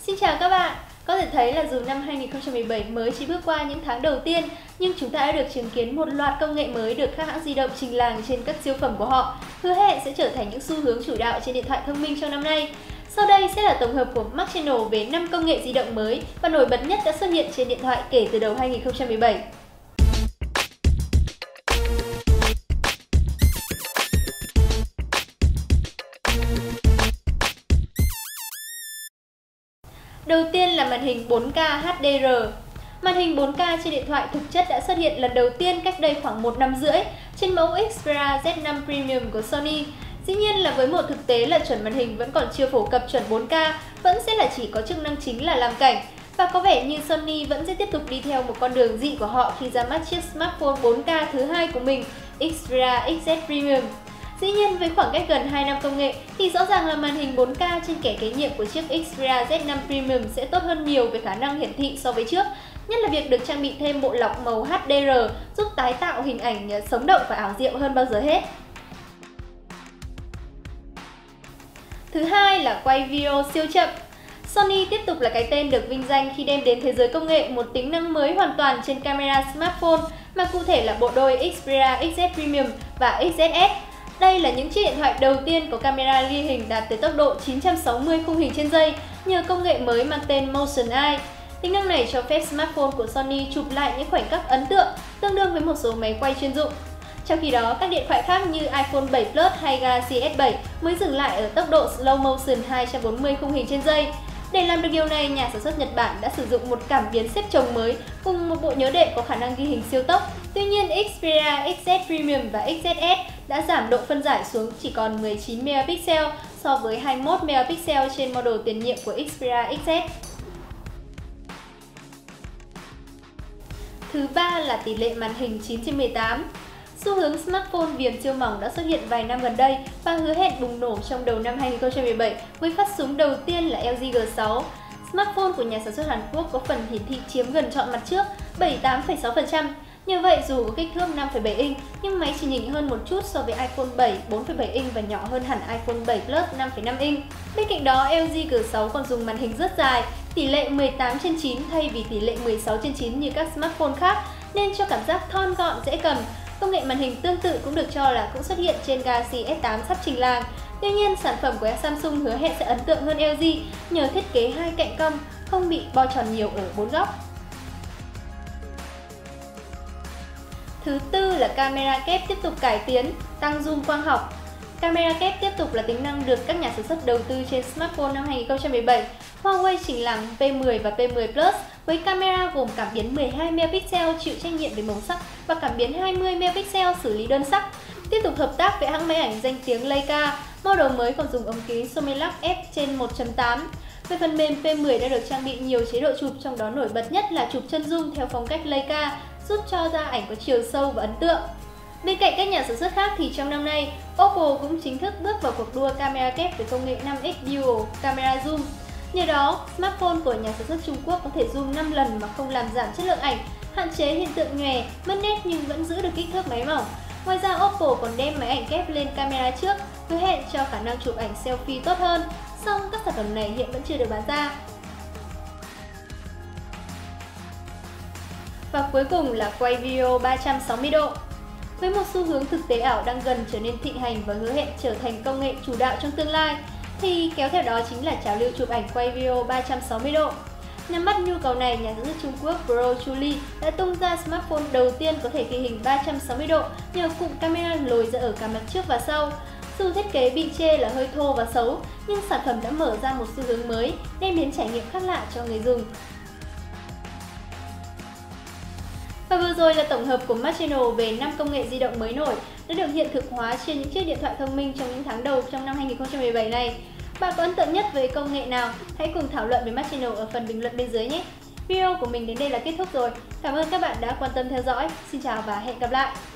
Xin chào các bạn! Có thể thấy là dù năm 2017 mới chỉ bước qua những tháng đầu tiên, nhưng chúng ta đã được chứng kiến một loạt công nghệ mới được các hãng di động trình làng trên các siêu phẩm của họ, hứa hẹn sẽ trở thành những xu hướng chủ đạo trên điện thoại thông minh trong năm nay. Sau đây sẽ là tổng hợp của Mark Channel về 5 công nghệ di động mới và nổi bật nhất đã xuất hiện trên điện thoại kể từ đầu 2017. Đầu tiên là màn hình 4K HDR. Màn hình 4K trên điện thoại thực chất đã xuất hiện lần đầu tiên cách đây khoảng 1 năm rưỡi trên mẫu Xperia Z5 Premium của Sony. Dĩ nhiên là với một thực tế là chuẩn màn hình vẫn còn chưa phổ cập chuẩn 4K, vẫn sẽ là chỉ có chức năng chính là làm cảnh. Và có vẻ như Sony vẫn sẽ tiếp tục đi theo một con đường dị của họ khi ra mắt chiếc smartphone 4K thứ hai của mình, Xperia XZ Premium. Dĩ nhiên, với khoảng cách gần 2 năm công nghệ thì rõ ràng là màn hình 4K trên kẻ kế nhiệm của chiếc Xperia Z5 Premium sẽ tốt hơn nhiều về khả năng hiển thị so với trước, nhất là việc được trang bị thêm bộ lọc màu HDR giúp tái tạo hình ảnh sống động và ảo diệu hơn bao giờ hết. Thứ hai là quay video siêu chậm. Sony tiếp tục là cái tên được vinh danh khi đem đến thế giới công nghệ một tính năng mới hoàn toàn trên camera smartphone, mà cụ thể là bộ đôi Xperia XZ Premium và XZS. Đây là những chiếc điện thoại đầu tiên có camera ghi hình đạt tới tốc độ 960 khung hình trên giây nhờ công nghệ mới mang tên Motion Eye. Tính năng này cho phép smartphone của Sony chụp lại những khoảnh khắc ấn tượng, tương đương với một số máy quay chuyên dụng. Trong khi đó, các điện thoại khác như iPhone 7 Plus hay Galaxy S7 mới dừng lại ở tốc độ Slow Motion 240 khung hình trên giây. Để làm được điều này, nhà sản xuất Nhật Bản đã sử dụng một cảm biến xếp chồng mới cùng một bộ nhớ đệm có khả năng ghi hình siêu tốc. Tuy nhiên, Xperia XZ Premium và XZS đã giảm độ phân giải xuống chỉ còn 19 megapixel so với 21 megapixel trên model tiền nhiệm của Xperia XZ. Thứ ba là tỷ lệ màn hình 9:18. Xu hướng smartphone viền siêu mỏng đã xuất hiện vài năm gần đây và hứa hẹn bùng nổ trong đầu năm 2017 với phát súng đầu tiên là LG G6. Smartphone của nhà sản xuất Hàn Quốc có phần hiển thị chiếm gần trọn mặt trước, 78,6%. Như vậy, dù có kích thước 5,7 inch, nhưng máy chỉ nhỉnh hơn một chút so với iPhone 7 4,7 inch và nhỏ hơn hẳn iPhone 7 Plus 5,5 inch. Bên cạnh đó, LG G6 còn dùng màn hình rất dài, tỷ lệ 18:9 thay vì tỷ lệ 16:9 như các smartphone khác, nên cho cảm giác thon gọn dễ cầm. Công nghệ màn hình tương tự cũng được cho là cũng xuất hiện trên Galaxy S8 sắp trình làng. Tuy nhiên, sản phẩm của Samsung hứa hẹn sẽ ấn tượng hơn LG nhờ thiết kế hai cạnh cong, không bị bo tròn nhiều ở 4 góc. Thứ tư là camera kép tiếp tục cải tiến, tăng zoom quang học. Camera kép tiếp tục là tính năng được các nhà sản xuất đầu tư trên smartphone năm 2017. Huawei trình làng P10 và P10 Plus với camera gồm cảm biến 12 megapixel chịu trách nhiệm về màu sắc và cảm biến 20 megapixel xử lý đơn sắc. Tiếp tục hợp tác với hãng máy ảnh danh tiếng Leica, model mới còn dùng ống kính Somilux f/1.8. Về phần mềm, P10 đã được trang bị nhiều chế độ chụp, trong đó nổi bật nhất là chụp chân zoom theo phong cách Leica, giúp cho ra ảnh có chiều sâu và ấn tượng. Bên cạnh các nhà sản xuất khác thì trong năm nay, Oppo cũng chính thức bước vào cuộc đua camera kép với công nghệ 5x Dual Camera Zoom. Nhờ đó, smartphone của nhà sản xuất Trung Quốc có thể zoom 5 lần mà không làm giảm chất lượng ảnh, hạn chế hiện tượng nhòe, mất nét nhưng vẫn giữ được kích thước máy mỏng. Ngoài ra, Oppo còn đem máy ảnh kép lên camera trước, hứa hẹn cho khả năng chụp ảnh selfie tốt hơn. Song các sản phẩm này hiện vẫn chưa được bán ra. Và cuối cùng là quay video 360 độ. Với một xu hướng thực tế ảo đang dần trở nên thịnh hành và hứa hẹn trở thành công nghệ chủ đạo trong tương lai, thì kéo theo đó chính là trào lưu chụp ảnh quay video 360 độ. Nhằm bắt nhu cầu này, nhà sản xuất Trung Quốc Pro Truly đã tung ra smartphone đầu tiên có thể ghi hình 360 độ nhờ cụm camera lồi ra ở cả mặt trước và sau. Dù thiết kế bị chê là hơi thô và xấu, nhưng sản phẩm đã mở ra một xu hướng mới, đem đến trải nghiệm khác lạ cho người dùng. Và vừa rồi là tổng hợp của Mark Channel về 5 công nghệ di động mới nổi đã được hiện thực hóa trên những chiếc điện thoại thông minh trong những tháng đầu trong năm 2017 này. Bạn có ấn tượng nhất với công nghệ nào? Hãy cùng thảo luận với Mark Channel ở phần bình luận bên dưới nhé! Video của mình đến đây là kết thúc rồi. Cảm ơn các bạn đã quan tâm theo dõi. Xin chào và hẹn gặp lại!